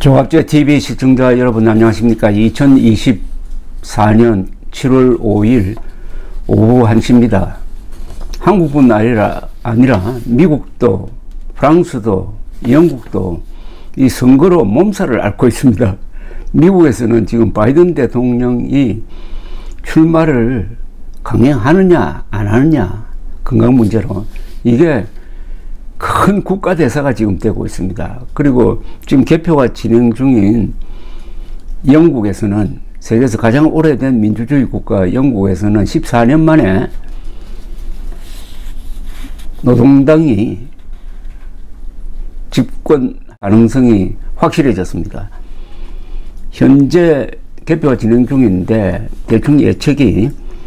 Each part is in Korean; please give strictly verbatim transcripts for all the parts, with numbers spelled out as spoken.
조갑제 티비 시청자 여러분 안녕하십니까. 이천이십사 년 칠월 오일 오후 한 시입니다. 한국뿐 아니라, 아니라 미국도 프랑스도 영국도 이 선거로 몸살을 앓고 있습니다. 미국에서는 지금 바이든 대통령이 출마를 강행하느냐 안 하느냐 건강 문제로 이게 큰 국가 대사가 지금 되고 있습니다. 그리고 지금 개표가 진행 중인 영국에서는 세계에서 가장 오래된 민주주의 국가 영국에서는 십사 년 만에 노동당이 집권 가능성이 확실해졌습니다. 현재 개표가 진행 중인데 대충 예측이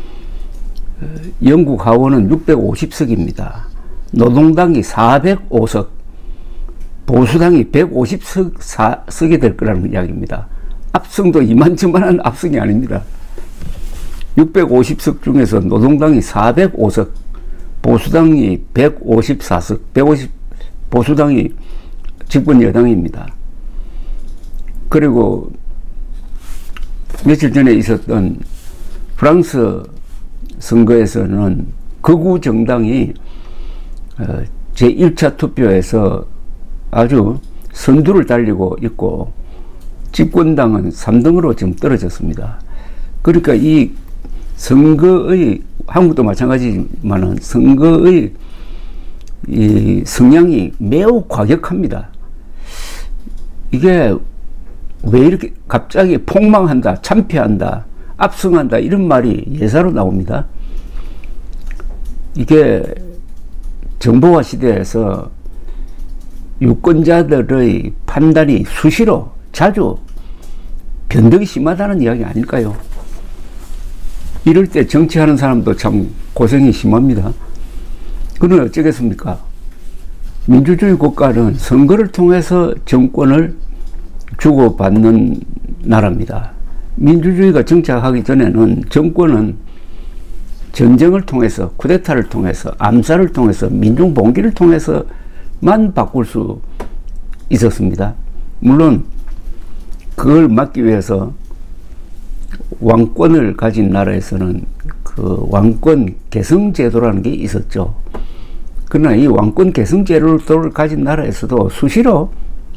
영국 하원은 육백오십 석입니다. 노동당이 사백오 석, 보수당이 백오십 석이 될 거라는 이야기입니다. 압승도 이만저만한 압승이 아닙니다. 육백오십 석 중에서 노동당이 사백오 석, 보수당이 백오십사 석, 백오십, 보수당이 집권 여당입니다. 그리고 며칠 전에 있었던 프랑스 선거에서는 극우 정당이 제일 차 투표에서 아주 선두를 달리고 있고 집권당은 삼 등으로 지금 떨어졌습니다. 그러니까 이 선거의, 한국도 마찬가지지만은 선거의 이 성향이 매우 과격합니다. 이게 왜 이렇게 갑자기 폭망한다, 참패한다, 압승한다 이런 말이 예사로 나옵니다. 이게 정보화 시대에서 유권자들의 판단이 수시로 자주 변덕이 심하다는 이야기 아닐까요? 이럴 때 정치하는 사람도 참 고생이 심합니다. 그러면 어쩌겠습니까? 민주주의 국가는 선거를 통해서 정권을 주고받는 나라입니다. 민주주의가 정착하기 전에는 정권은 전쟁을 통해서, 쿠데타를 통해서, 암살을 통해서, 민중 봉기를 통해서만 바꿀 수 있었습니다. 물론 그걸 막기 위해서 왕권을 가진 나라에서는 그 왕권 개성제도라는 게 있었죠. 그러나 이 왕권 개성제도를 가진 나라에서도 수시로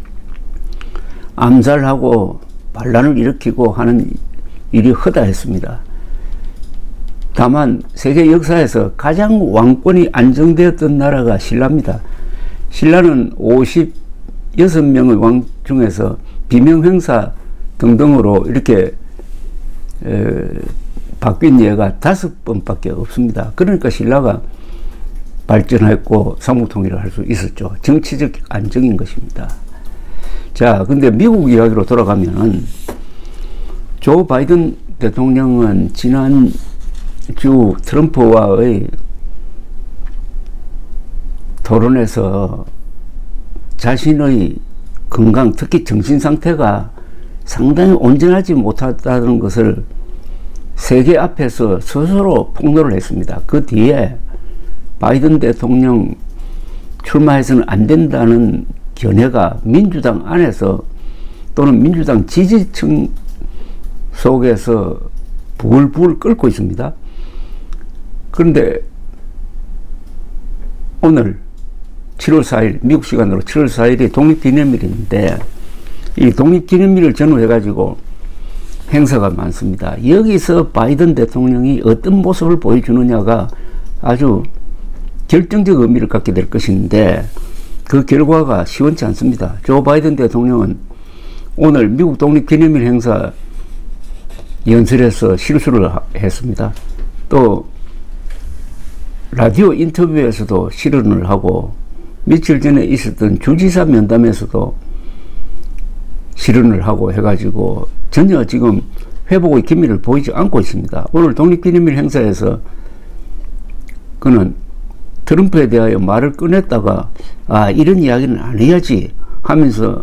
암살하고 반란을 일으키고 하는 일이 허다했습니다. 다만 세계 역사에서 가장 왕권이 안정되었던 나라가 신라입니다. 신라는 오십육 명의 왕 중에서 비명행사 등등으로 이렇게 에, 바뀐 예가 다섯 번밖에 없습니다. 그러니까 신라가 발전했고 삼국통일을 할 수 있었죠. 정치적 안정인 것입니다. 자, 근데 미국 이야기로 돌아가면은 조 바이든 대통령은 지난 주 트럼프와의 토론에서 자신의 건강, 특히 정신 상태가 상당히 온전하지 못하다는 것을 세계 앞에서 스스로 폭로를 했습니다. 그 뒤에 바이든 대통령 출마해서는 안 된다는 견해가 민주당 안에서 또는 민주당 지지층 속에서 부글부글 끓고 있습니다. 그런데 오늘 칠월 사일, 미국 시간으로 칠월 사일이 독립기념일인데 이 독립기념일을 전후해 가지고 행사가 많습니다. 여기서 바이든 대통령이 어떤 모습을 보여주느냐가 아주 결정적 의미를 갖게 될 것인데 그 결과가 시원치 않습니다. 조 바이든 대통령은 오늘 미국 독립기념일 행사 연설에서 실수를 했습니다. 또 라디오 인터뷰에서도 실언을 하고 며칠 전에 있었던 주지사 면담에서도 실언을 하고 해가지고 전혀 지금 회복의 기미를 보이지 않고 있습니다. 오늘 독립기념일 행사에서 그는 트럼프에 대하여 말을 꺼냈다가 아 이런 이야기는 안 해야지 하면서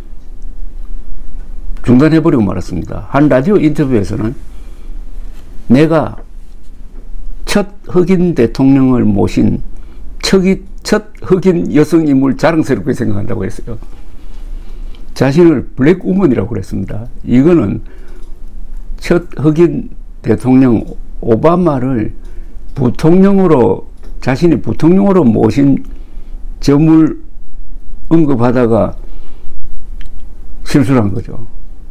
중단해버리고 말았습니다. 한 라디오 인터뷰에서는 내가 첫 흑인 대통령을 모신 첫 흑인 여성 인물 자랑스럽게 생각한다고 했어요. 자신을 블랙우먼이라고 그랬습니다. 이거는 첫 흑인 대통령 오바마를 부통령으로, 자신이 부통령으로 모신 점을 언급하다가 실수를 한 거죠.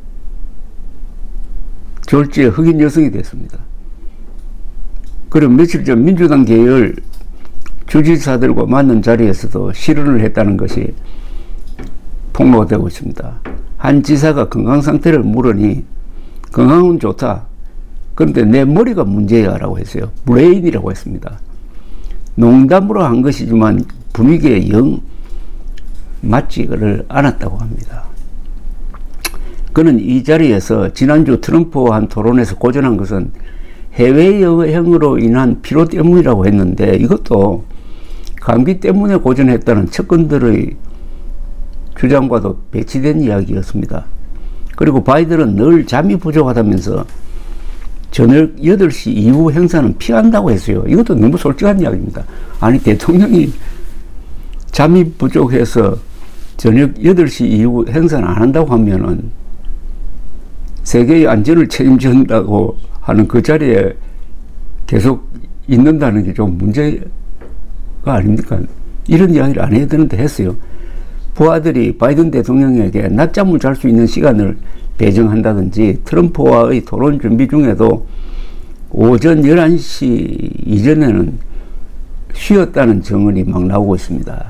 졸지에 흑인 여성이 됐습니다. 그리고 며칠 전 민주당 계열 주지사들과 만난 자리에서도 실언을 했다는 것이 폭로가 되고 있습니다. 한 지사가 건강 상태를 물으니 건강은 좋다. 그런데 내 머리가 문제야 라고 했어요. 브레인이라고 했습니다. 농담으로 한 것이지만 분위기에 영 맞지를 않았다고 합니다. 그는 이 자리에서 지난주 트럼프와 한 토론에서 고전한 것은 해외여행으로 인한 피로 때문이라고 했는데, 이것도 감기 때문에 고전했다는 측근들의 주장과도 배치된 이야기였습니다. 그리고 바이든은 늘 잠이 부족하다면서 저녁 여덟 시 이후 행사는 피한다고 했어요. 이것도 너무 솔직한 이야기입니다. 아니, 대통령이 잠이 부족해서 저녁 여덟 시 이후 행사는 안 한다고 하면은 세계의 안전을 책임진다고 하는 그 자리에 계속 있는다는 게 좀 문제가 아닙니까? 이런 이야기를 안 해야 되는데 했어요. 부하들이 바이든 대통령에게 낮잠을 잘 수 있는 시간을 배정한다든지, 트럼프와의 토론 준비 중에도 오전 열한 시 이전에는 쉬었다는 증언이 막 나오고 있습니다.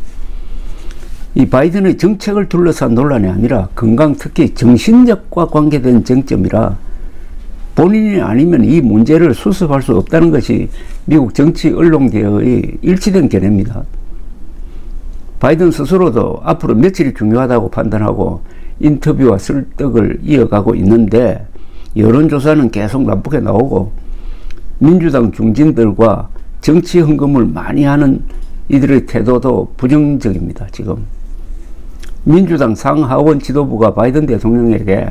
이 바이든의 정책을 둘러싼 논란이 아니라 건강, 특히 정신력과 관계된 쟁점이라 본인이 아니면 이 문제를 수습할 수 없다는 것이 미국 정치 언론계의 일치된 견해입니다. 바이든 스스로도 앞으로 며칠이 중요하다고 판단하고 인터뷰와 설득을 이어가고 있는데, 여론조사는 계속 나쁘게 나오고 민주당 중진들과 정치 헌금을 많이 하는 이들의 태도도 부정적입니다. 지금 민주당 상하원 지도부가 바이든 대통령에게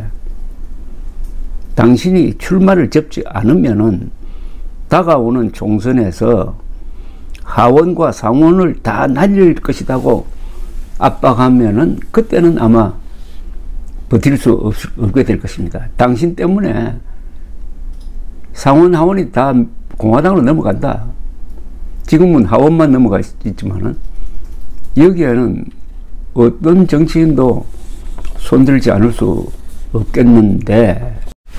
당신이 출마를 접지 않으면은 다가오는 총선에서 하원과 상원을 다 날릴 것이라고 압박하면은 그때는 아마 버틸 수 없, 없게 될 것입니다. 당신 때문에 상원, 하원이 다 공화당으로 넘어간다. 지금은 하원만 넘어가 있지만은 여기에는 어떤 정치인도 손들지 않을 수 없겠는데,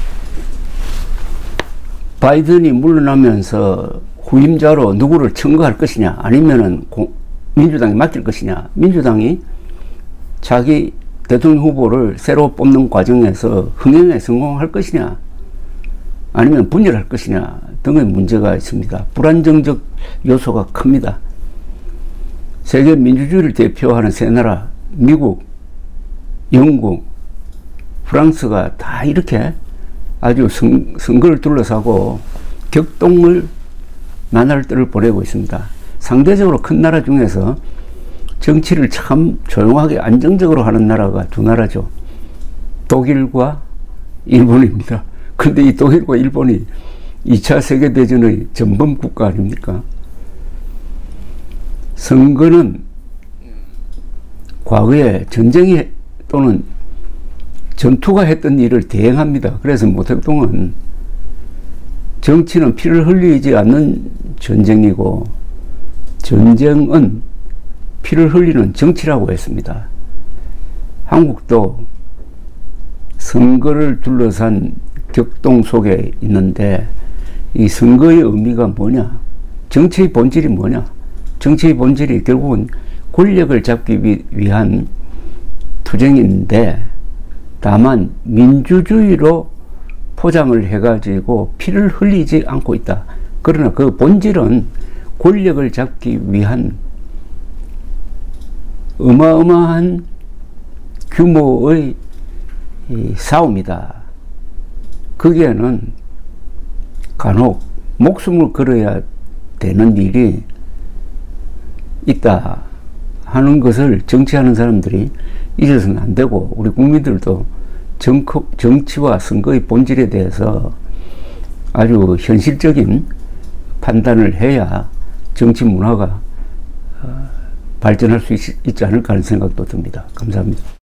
바이든이 물러나면서 후임자로 누구를 청구할 것이냐, 아니면은 공, 민주당이 맡길 것이냐, 민주당이 자기 대통령 후보를 새로 뽑는 과정에서 흥행에 성공할 것이냐, 아니면 분열할 것이냐 등의 문제가 있습니다. 불안정적 요소가 큽니다. 세계 민주주의를 대표하는 세 나라, 미국, 영국, 프랑스가 다 이렇게 아주 선, 선거를 둘러싸고 격동을 나날 때를 보내고 있습니다. 상대적으로 큰 나라 중에서 정치를 참 조용하게 안정적으로 하는 나라가 두 나라죠. 독일과 일본입니다. 그런데 이 독일과 일본이 이 차 세계대전의 전범 국가 아닙니까? 선거는 과거에 전쟁이 또는 전투가 했던 일을 대행합니다. 그래서 모택동은 정치는 피를 흘리지 않는 전쟁이고 전쟁은 피를 흘리는 정치라고 했습니다. 한국도 선거를 둘러싼 격동 속에 있는데, 이 선거의 의미가 뭐냐? 정치의 본질이 뭐냐? 정치의 본질이 결국은 권력을 잡기 위한 투쟁인데, 다만 민주주의로 포장을 해가지고 피를 흘리지 않고 있다. 그러나 그 본질은 권력을 잡기 위한 어마어마한 규모의 이 싸움이다. 거기에는 간혹 목숨을 걸어야 되는 일이 있다 하는 것을 정치하는 사람들이 잊어서는 안 되고, 우리 국민들도 정치, 정치와 선거의 본질에 대해서 아주 현실적인 판단을 해야 정치 문화가 발전할 수 있, 있지 않을까 하는 생각도 듭니다. 감사합니다.